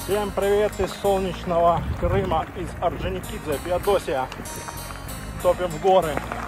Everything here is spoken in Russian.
Всем привет из солнечного Крыма, из Орджоникидзе, Феодосия. Топим в горы.